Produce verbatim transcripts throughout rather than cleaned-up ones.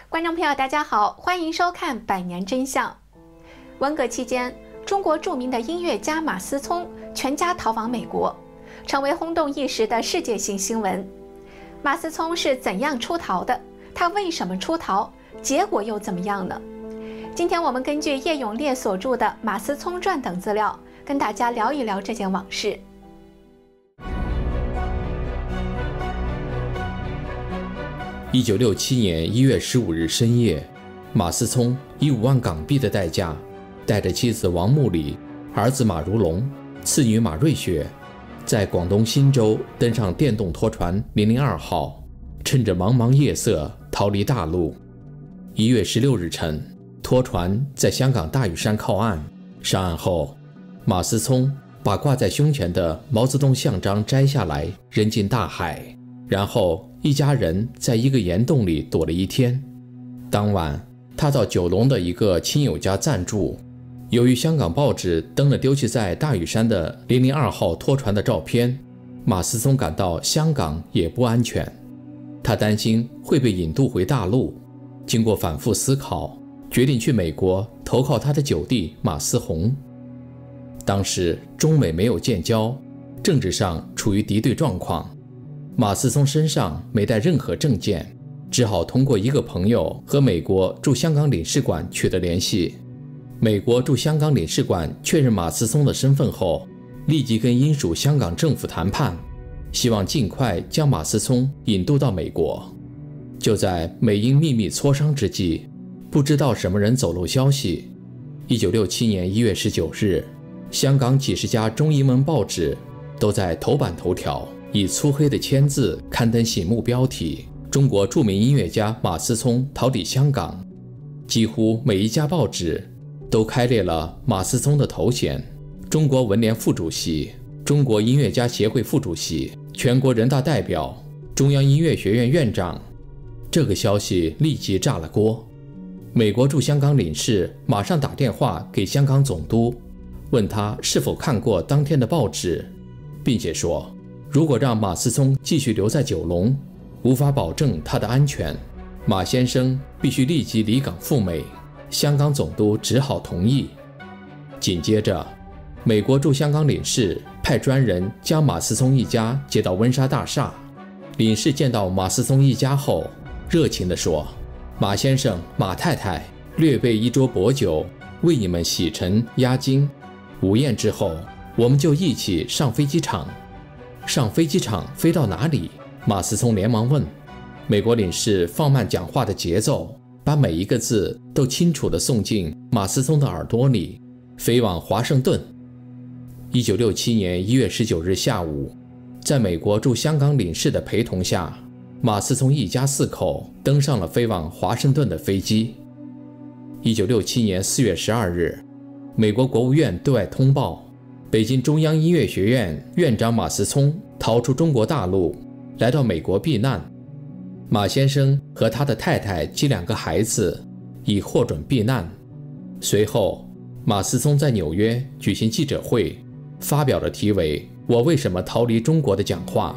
观众朋友，大家好，欢迎收看《百年真相》。文革期间，中国著名的音乐家马思聪全家逃往美国，成为轰动一时的世界性新闻。马思聪是怎样出逃的？他为什么出逃？结果又怎么样呢？今天我们根据叶永烈所著的《马思聪传》等资料，跟大家聊一聊这件往事。 一九六七年一月十五日深夜，马思聪以五万港币的代价，带着妻子王木里、儿子马如龙、次女马瑞雪，在广东新州登上电动拖船零零二号，趁着茫茫夜色逃离大陆。一月十六日晨，拖船在香港大屿山靠岸。上岸后，马思聪把挂在胸前的毛泽东像章摘下来，扔进大海，然后一家人在一个岩洞里躲了一天。当晚，他到九龙的一个亲友家暂住。由于香港报纸登了丢弃在大屿山的零零二号拖船的照片，马思聪感到香港也不安全，他担心会被引渡回大陆。经过反复思考，决定去美国投靠他的九弟马思宏。当时中美没有建交，政治上处于敌对状况。马思聪身上没带任何证件，只好通过一个朋友和美国驻香港领事馆取得联系。美国驻香港领事馆确认马思聪的身份后，立即跟英属香港政府谈判，希望尽快将马思聪引渡到美国。就在美英秘密磋商之际，不知道什么人走漏消息。一九六七年一月十九日，香港几十家中英文报纸都在头版头条以粗黑的签字刊登醒目标题：中国著名音乐家马思聪逃抵香港。几乎每一家报纸都开列了马思聪的头衔：中国文联副主席、中国音乐家协会副主席、全国人大代表、中央音乐学院院长。这个消息立即炸了锅。美国驻香港领事马上打电话给香港总督，问他是否看过当天的报纸，并且说如果让马思聪继续留在九龙，无法保证他的安全，马先生必须立即离港赴美。香港总督只好同意。紧接着，美国驻香港领事派专人将马思聪一家接到温莎大厦。领事见到马思聪一家后，热情地说：马先生、马太太略备一桌薄酒，为你们洗尘压惊。午宴之后，我们就一起上飞机场。上飞机场飞到哪里？马思聪连忙问。美国领事放慢讲话的节奏，把每一个字都清楚地送进马思聪的耳朵里。飞往华盛顿。一九六七年一月十九日下午，在美国驻香港领事的陪同下，马思聪一家四口登上了飞往华盛顿的飞机。一九六七年四月十二日，美国国务院对外通报，北京中央音乐学院院长马思聪逃出中国大陆，来到美国避难。马先生和他的太太及两个孩子已获准避难。随后，马思聪在纽约举行记者会，发表了题为《我为什么逃离中国》的讲话。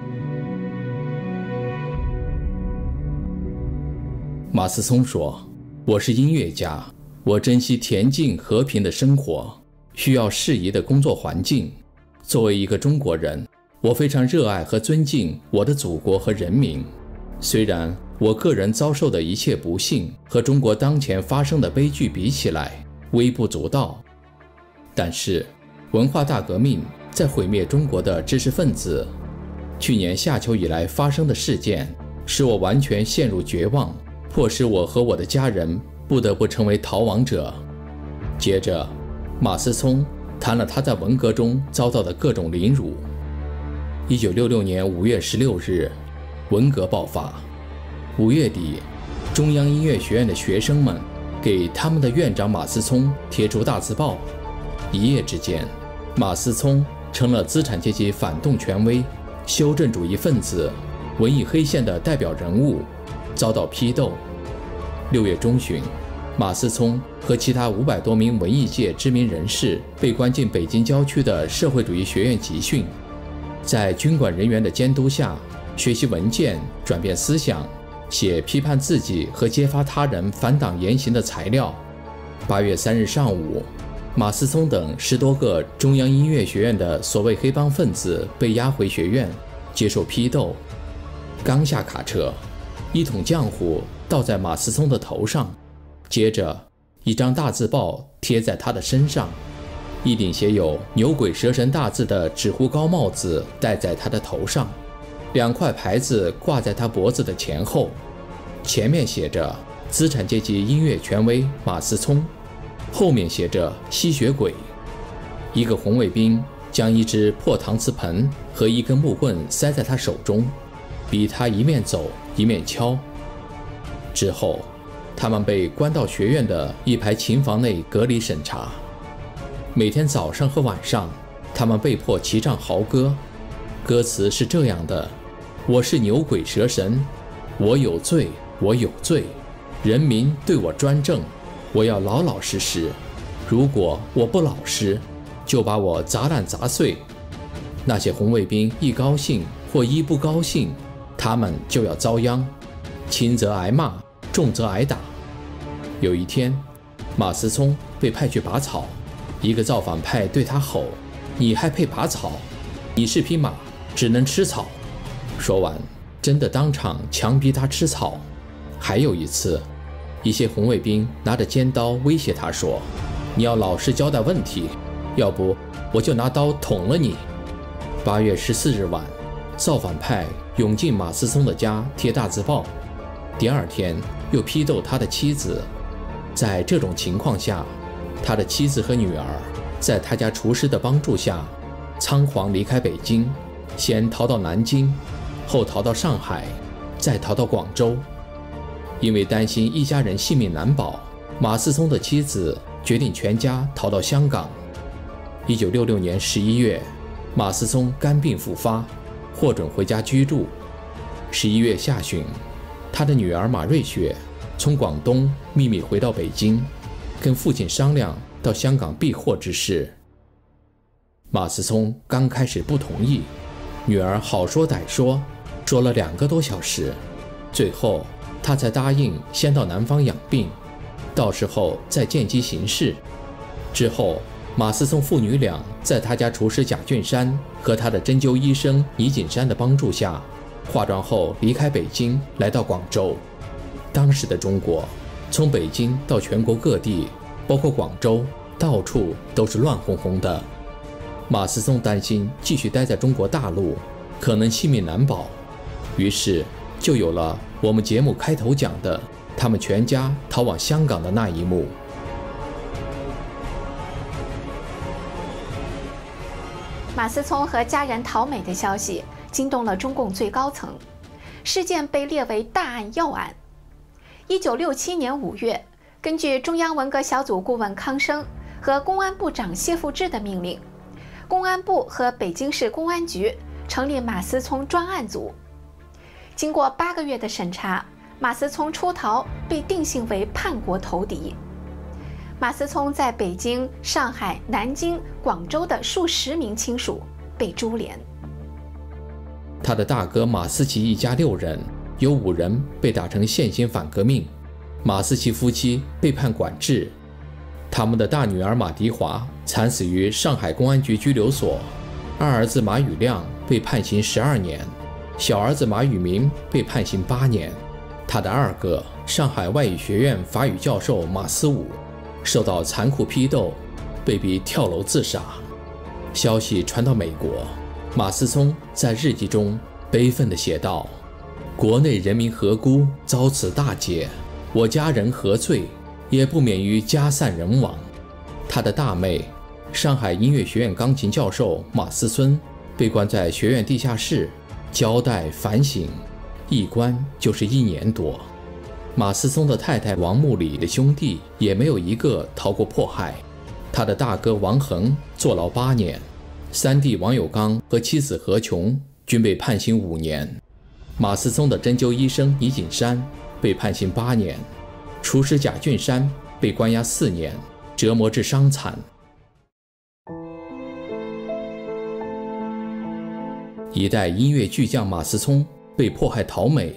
马思聪说：我是音乐家，我珍惜恬静和平的生活，需要适宜的工作环境。作为一个中国人，我非常热爱和尊敬我的祖国和人民。虽然我个人遭受的一切不幸和中国当前发生的悲剧比起来微不足道，但是文化大革命在毁灭中国的知识分子。去年夏秋以来发生的事件使我完全陷入绝望，迫使我和我的家人不得不成为逃亡者。接着，马思聪谈了他在文革中遭到的各种凌辱。一九六六年五月十六日，文革爆发。五月底，中央音乐学院的学生们给他们的院长马思聪贴出大字报。一夜之间，马思聪成了资产阶级反动权威、修正主义分子、文艺黑线的代表人物，遭到批斗。六月中旬，马思聪和其他五百多名文艺界知名人士被关进北京郊区的社会主义学院集训，在军管人员的监督下学习文件、转变思想， 写批判自己和揭发他人反党言行的材料。八月三日上午，马思聪等十多个中央音乐学院的所谓黑帮分子被押回学院接受批斗。刚下卡车，一桶浆糊倒在马思聪的头上，接着一张大字报贴在他的身上，一顶写有牛鬼蛇神大字的纸糊高帽子戴在他的头上，两块牌子挂在他脖子的前后，前面写着资产阶级音乐权威马思聪，后面写着吸血鬼。一个红卫兵将一只破搪瓷盆和一根木棍塞在他手中，逼他一面走一面敲。之后他们被关到学院的一排琴房内隔离审查。每天早上和晚上，他们被迫齐唱豪歌，歌词是这样的：我是牛鬼蛇神，我有罪，我有罪，人民对我专政，我要老老实实，如果我不老实，就把我砸烂砸碎。那些红卫兵一高兴或一不高兴，他们就要遭殃，轻则挨骂，重则挨打。有一天，马思聪被派去拔草，一个造反派对他吼：你还配拔草？你是匹马，只能吃草。说完，真的当场强逼他吃草。还有一次，一些红卫兵拿着尖刀威胁他说：你要老实交代问题，要不我就拿刀捅了你。八月十四日晚，造反派涌进马思聪的家贴大字报，第二天又批斗他的妻子。在这种情况下，他的妻子和女儿在他家厨师的帮助下仓皇离开北京，先逃到南京，后逃到上海，再逃到广州。因为担心一家人性命难保，马思聪的妻子决定全家逃到香港。一九六六年十一月，马思聪肝病复发，获准回家居住。十一月下旬，他的女儿马瑞雪从广东秘密回到北京，跟父亲商量到香港避祸之事。马思聪刚开始不同意，女儿好说歹说，说了两个多小时，最后他才答应先到南方养病，到时候再见机行事。之后，马思聪父女俩在他家厨师贾俊山和他的针灸医生倪锦山的帮助下，化妆后离开北京，来到广州。当时的中国，从北京到全国各地，包括广州，到处都是乱哄哄的。马思聪担心继续待在中国大陆，可能性命难保，于是就有了我们节目开头讲的他们全家逃往香港的那一幕。 马思聪和家人逃美的消息惊动了中共最高层，事件被列为大案要案。一九六七年五月，根据中央文革小组顾问康生和公安部长谢富治的命令，公安部和北京市公安局成立马思聪专案组。经过八个月的审查，马思聪出逃被定性为叛国投敌。马思聪在北京、上海、南京、广州的数十名亲属被株连。 他的大哥马思奇一家六人，有五人被打成现行反革命，马思奇夫妻被判管制。他们的大女儿马迪华惨死于上海公安局拘留所，二儿子马宇亮被判刑十二年，小儿子马宇明被判刑八年。他的二哥上海外语学院法语教授马思武受到残酷批斗，被逼跳楼自杀。消息传到美国，马思聪在日记中悲愤地写道：国内人民何辜遭此大劫，我家人何罪，也不免于家散人亡。他的大妹上海音乐学院钢琴教授马思孙被关在学院地下室，交代反省，一关就是一年多。马思聪的太太王木里的兄弟也没有一个逃过迫害，他的大哥王恒坐牢八年，三弟王有刚和妻子何琼均被判刑五年。马思聪的针灸医生倪锦山被判刑八年，厨师贾俊山被关押四年，折磨至伤残。一代音乐巨匠马思聪被迫害逃美，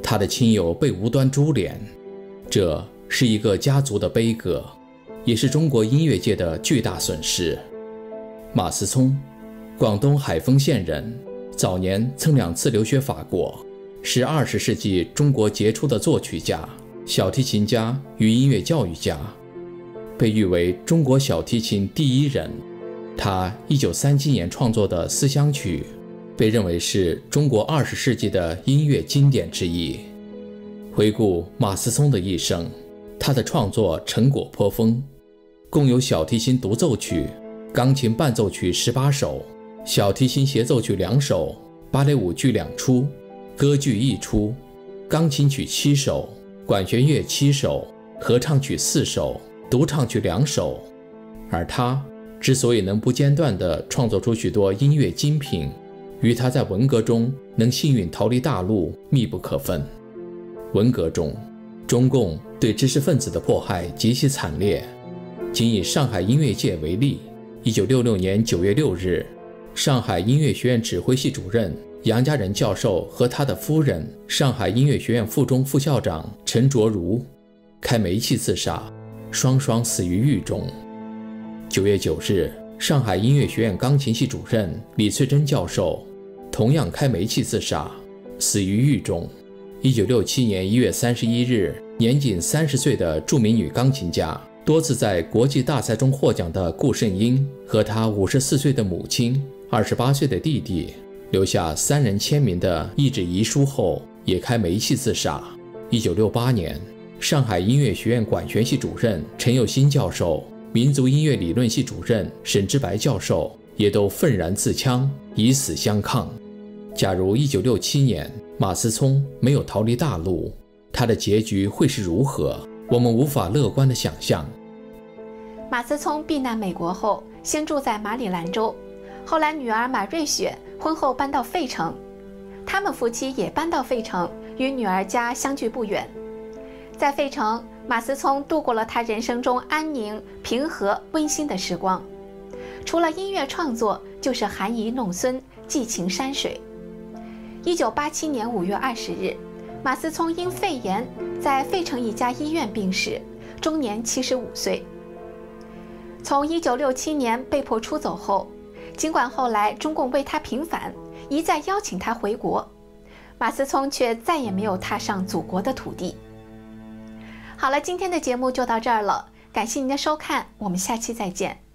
他的亲友被无端株连，这是一个家族的悲歌，也是中国音乐界的巨大损失。马思聪，广东海丰县人，早年曾两次留学法国，是二十世纪中国杰出的作曲家、小提琴家与音乐教育家，被誉为中国小提琴第一人。他一九三七年创作的《思乡曲》被认为是中国二十世纪的音乐经典之一。回顾马思聪的一生，他的创作成果颇丰，共有小提琴独奏曲、钢琴伴奏曲十八首、小提琴协奏曲两首、芭蕾舞剧两出、歌剧一出、钢琴曲七首、管弦乐七首、合唱曲四首、独唱曲两首。而他之所以能不间断地创作出许多音乐精品，与他在文革中能幸运逃离大陆密不可分。文革中，中共对知识分子的迫害极其惨烈。仅以上海音乐界为例，一九六六年九月六日，上海音乐学院指挥系主任杨家仁教授和他的夫人，上海音乐学院附中副校长陈卓如开煤气自杀，双双死于狱中。九月九日，上海音乐学院钢琴系主任李翠珍教授同样开煤气自杀，死于狱中。一九六七年一月三十一日，年仅三十岁的著名女钢琴家、多次在国际大赛中获奖的顾胜英和她五十四岁的母亲、二十八岁的弟弟留下三人签名的一纸遗书后，也开煤气自杀。一九六八年，上海音乐学院管弦系主任陈佑新教授、民族音乐理论系主任沈之白教授也都愤然自枪，以死相抗。假如一九六七年马思聪没有逃离大陆，他的结局会是如何，我们无法乐观地想象。 马思聪避难美国后，先住在马里兰州，后来女儿马瑞雪婚后搬到费城，他们夫妻也搬到费城，与女儿家相距不远。在费城，马思聪度过了他人生中安宁、平和、温馨的时光。除了音乐创作，就是含饴弄孙、寄情山水。一九八七年五月二十日，马思聪因肺炎在费城一家医院病逝，终年七十五岁。从一九六七年被迫出走后，尽管后来中共为他平反，一再邀请他回国，马思聪却再也没有踏上祖国的土地。好了，今天的节目就到这儿了，感谢您的收看，我们下期再见。